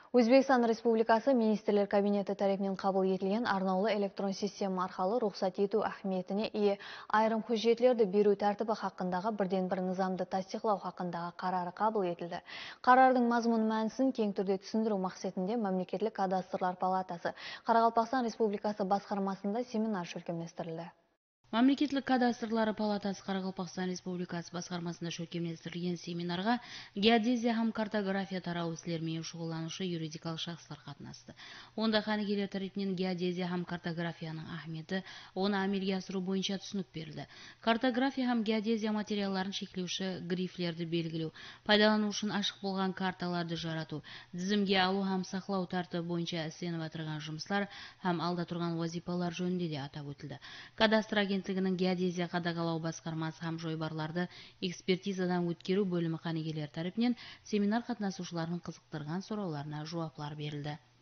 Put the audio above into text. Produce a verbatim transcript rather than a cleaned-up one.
Өзбекстан Республикасы Министрлер Кабинеті тарапынан қабыл етілген арнаулы электрон система арқылы рұқсат ету ахметіне ие айрым хүжетлерді беру тәртібі хақындағы бірден бір низамды тастиқлау хақындағы қарары қабыл етілді. Қарардың мазмұн мәнісін кең түрде түсіндіру мақсатында Мемлекеттік кадастрлар палатасы Қарақалпақстан Республикасы басқармасында семинар жүргізілді. Мемлекеттік кадастрлары палатасы Қарақалпақстан Республикасы басқармасында шөкемдестірілген семинарға геодезия һәм картография тарау ісілермен шұғылланушы юридикалық шахстар қатынасты. Онда ханигелер тарапынан геодезия һәм картографияның ахметі, оны әмелге асыру бойынша түсінік берілді. Картография һәм геодезия материалларын шеклеуші грифлерді белгілеу, пайдалану үшін ашық болған карталарды жарату, тізімге алу һәм сақлау тәртібі бойынша істеніп отырған жұмыстар һәм алда тұрған вазипалар жөнінде де атап өтілді. Кадастр агентлігінің геодезия қадағалау басқармасы һәм жойбарларды экспертизадан өткеру бөлімі ханигелер тарапынан семинар қатынасушыларының қызықтырған сұрауларына жауаплар берілді.